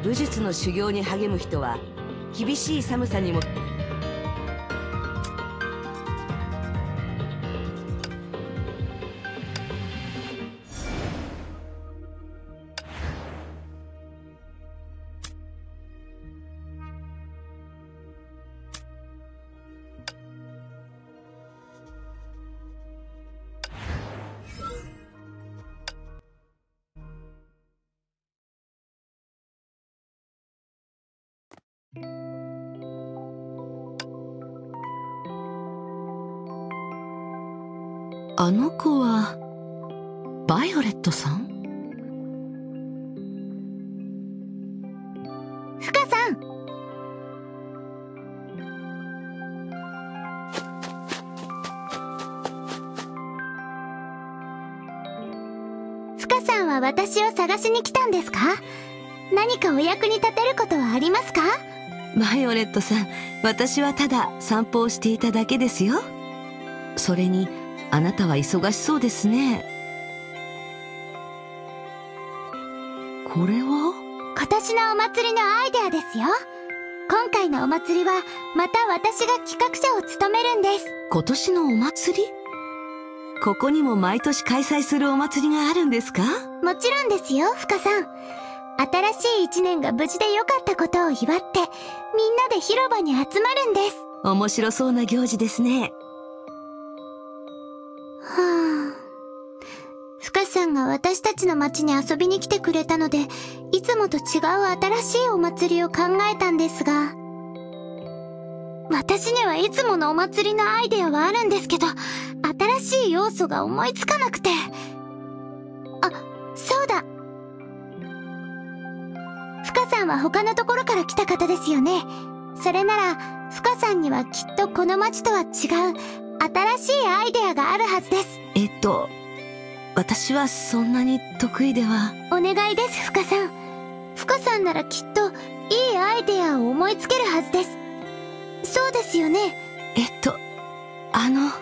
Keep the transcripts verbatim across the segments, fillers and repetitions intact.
武術の修行に励む人は厳しい寒さにもあの子はバイオレットさん？ フカさん。フカさんは私を探しに来たんですか？何かお役に立てることはありますか？ バイオレットさん、私はただ散歩をしていただけですよ。それにあなたは忙しそうですね。これは？ 今年のお祭りのアイデアですよ。今回のお祭りはまた私が企画者を務めるんです。 今年のお祭り？ここにも毎年開催するお祭りがあるんですか？ もちろんですよ、フカさん。新しい一年が無事で良かったことを祝って、みんなで広場に集まるんです。 面白そうな行事ですね。 はあ。フカさんが私たちの町に遊びに来てくれたので、いつもと違う新しいお祭りを考えたんですが、私にはいつものお祭りのアイデアはあるんですけど、新しい要素が思いつかなくて。あ、そうだ。フカさんは他のところから来た方ですよね。それなら、フカさんにはきっとこの町とは違う新しいアイデアがあるはずです。 えっと、私はそんなに得意では。 お願いです、フカさん。フカさんならきっといいアイデアを思いつけるはずです。そうですよね。 えっと、あの。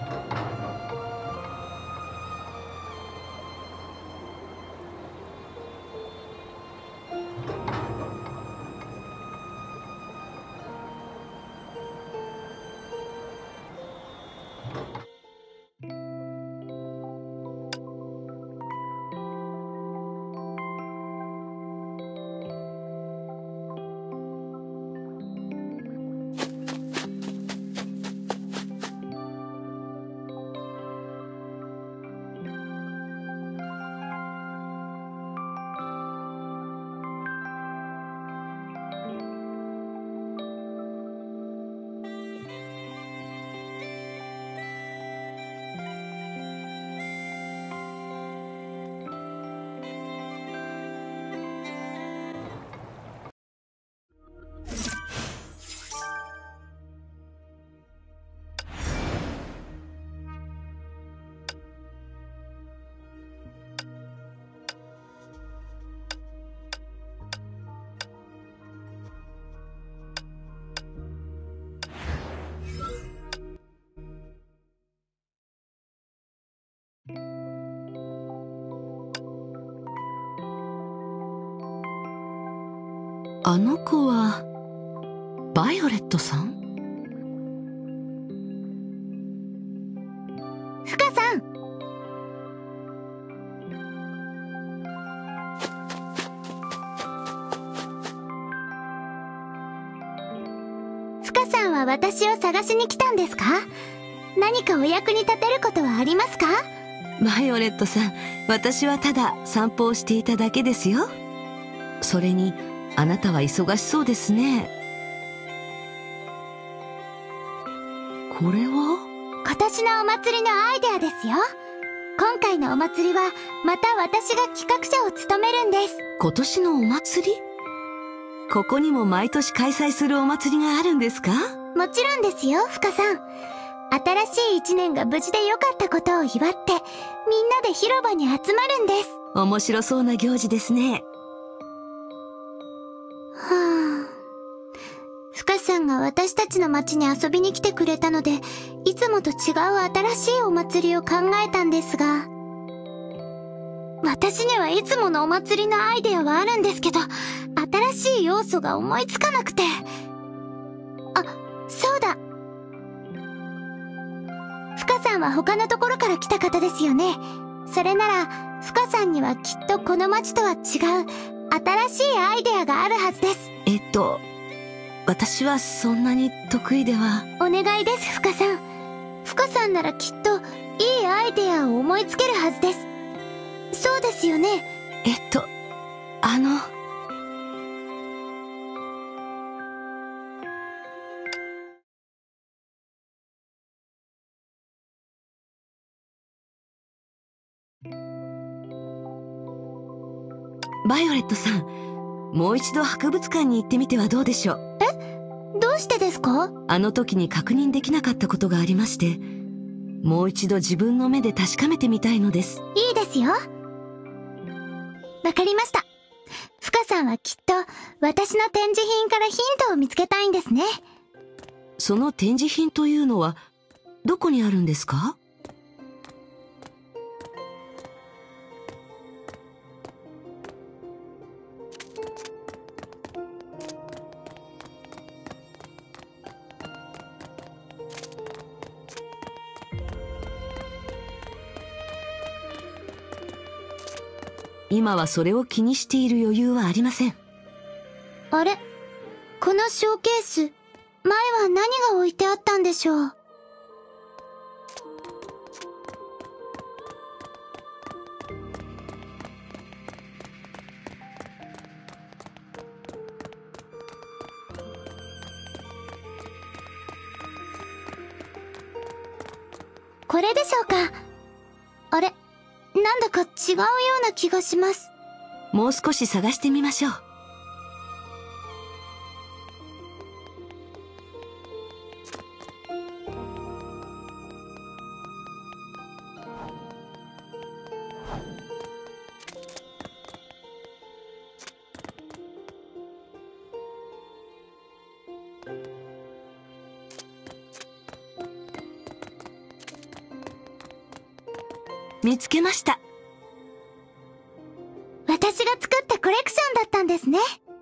あの子はバイオレットさん？ フカさん。フカさんは私を探しに来たんですか？何かお役に立てることはありますか？ バイオレットさん、私はただ散歩をしていただけですよ。それにあなたは忙しそうですね。これは？ 今年のお祭りのアイデアですよ。今回のお祭りはまた私が企画者を務めるんです。 今年のお祭り？ここにも毎年開催するお祭りがあるんですか？ もちろんですよ、フカさん。新しい一年が無事で良かったことを祝ってみんなで広場に集まるんです。 面白そうな行事ですね。 はあ。フカさんが私たちの町に遊びに来てくれたので、いつもと違う新しいお祭りを考えたんですが、私にはいつものお祭りのアイデアはあるんですけど、新しい要素が思いつかなくて。あ、そうだ。フカさんは他のところから来た方ですよね。それなら、フカさんにはきっとこの町とは違う新しいアイデアがあるはずです。 えっと、私はそんなに得意では。 お願いです、フカさん。フカさんならきっといいアイデアを思いつけるはずです。そうですよね。 えっと、あの。バイオレットさん、もう一度博物館に行ってみてはどうでしょう？ え？どうしてですか？ あの時に確認できなかったことがありまして、もう一度自分の目で確かめてみたいのです。 いいですよ。わかりました。フカさんはきっと私の展示品からヒントを見つけたいんですね。 その展示品というのはどこにあるんですか？今はそれを気にしている余裕はありません。 あれ？このショーケース、前は何が置いてあったんでしょう？これでしょうか？あれ？なんだか違うような気がします。 もう少し探してみましょう。 見つけました。 私が作ったコレクションだったんですね。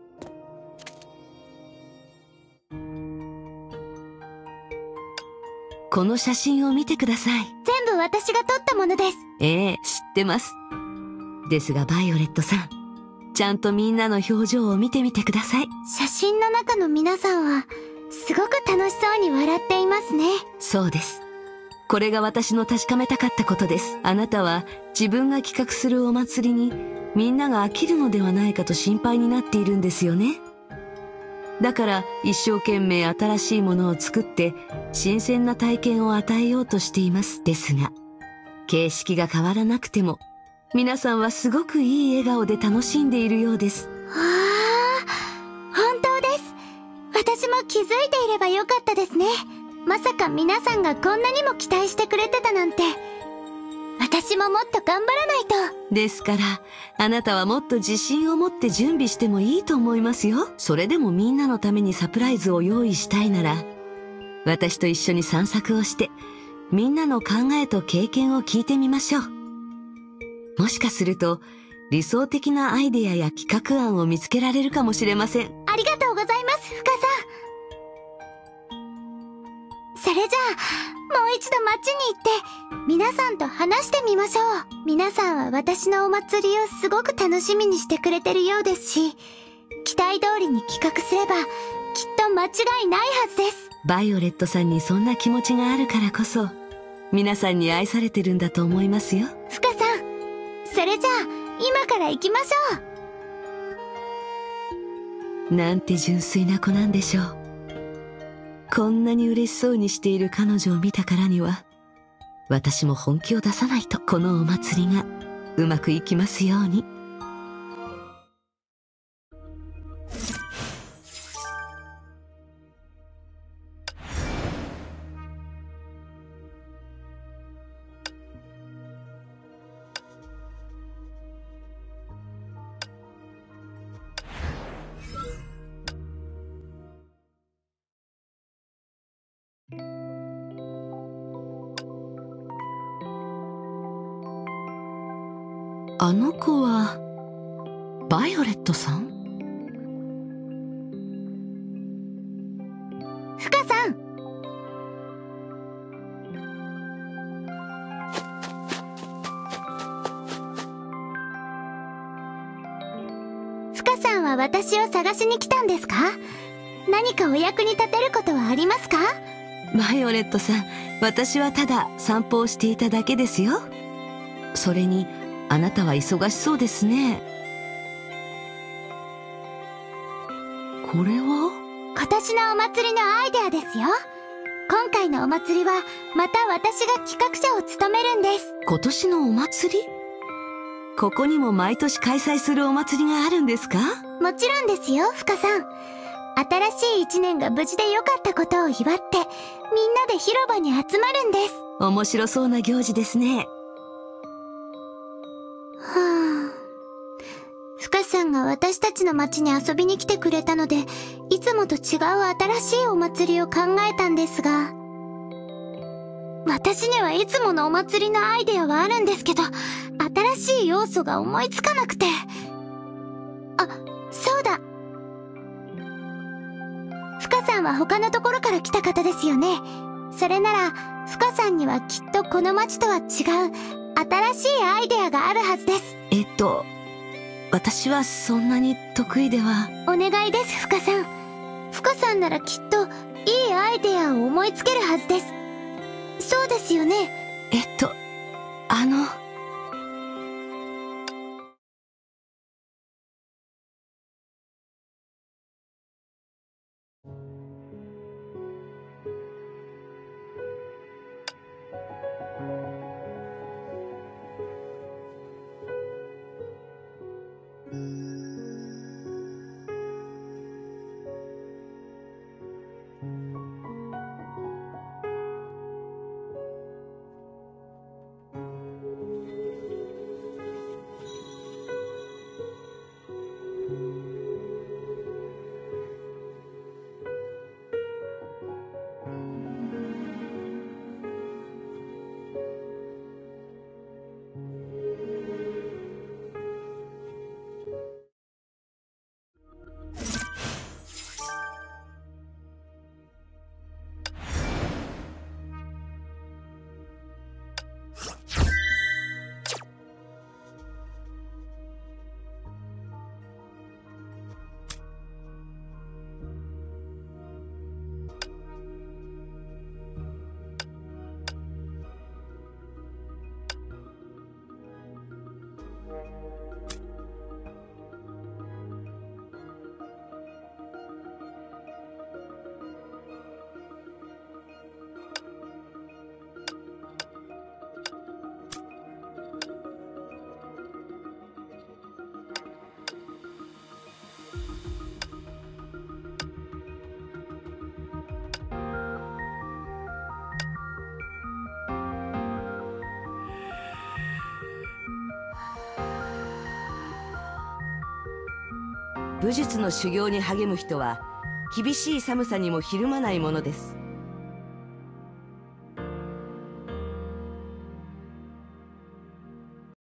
この写真を見てください。 全部私が撮ったものです。 ええ、知ってます。ですがバイオレットさん、ちゃんとみんなの表情を見てみてください。 写真の中の皆さんはすごく楽しそうに笑っていますね。 そうです。これが私の確かめたかったことです。あなたは自分が企画するお祭りにみんなが飽きるのではないかと心配になっているんですよね。だから一生懸命新しいものを作って新鮮な体験を与えようとしています。ですが、形式が変わらなくても皆さんはすごくいい笑顔で楽しんでいるようです。 わあ、本当です。私も気づいていればよかったですね。まさか皆さんがこんなにも期待してくれてたなんて。私ももっと頑張らないと。 ですから、あなたはもっと自信を持って準備してもいいと思いますよ。それでもみんなのためにサプライズを用意したいなら、私と一緒に散策をして、みんなの考えと経験を聞いてみましょう。もしかすると、理想的なアイデアや企画案を見つけられるかもしれません。 ありがとうございます、フカさん。それじゃあ、もう一度街に行って、皆さんと話してみましょう。皆さんは私のお祭りをすごく楽しみにしてくれてるようですし、期待通りに企画すれば、きっと間違いないはずです。 バイオレットさんにそんな気持ちがあるからこそ、皆さんに愛されてるんだと思いますよ。 フカさん、それじゃあ、今から行きましょう。 なんて純粋な子なんでしょう。こんなに嬉しそうにしている彼女を見たからには、私も本気を出さないと、このお祭りがうまくいきますように。あの子はバイオレットさん？ フカさん、フカさんは私を探しに来たんですか？何かお役に立てることはありますか？ バイオレットさん、私はただ散歩をしていただけですよ。それにあなたは忙しそうですね。これは？ 今年のお祭りのアイデアですよ。今回のお祭りはまた私が企画者を務めるんです。 今年のお祭り？ここにも毎年開催するお祭りがあるんですか？ もちろんですよ、フカさん。新しい一年が無事で良かったことを祝ってみんなで広場に集まるんです。 面白そうな行事ですね。 はあ、フカさんが私たちの町に遊びに来てくれたので、いつもと違う新しいお祭りを考えたんですが、私にはいつものお祭りのアイデアはあるんですけど、新しい要素が思いつかなくて。あ、そうだ。フカさんは他のところから来た方ですよね。それなら、フカさんにはきっとこの町とは違う新しいアイデアがあるはずです。 えっと、私はそんなに得意では。 お願いです、フカさん。フカさんならきっといいアイデアを思いつけるはずです。そうですよね。 えっと、あの。 武術の修行に励む人は厳しい寒さにもひるまないものです。